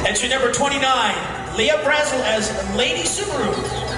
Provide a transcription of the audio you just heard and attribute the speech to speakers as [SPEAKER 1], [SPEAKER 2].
[SPEAKER 1] Entry number 29, Leah Brazel as Lady Subaru.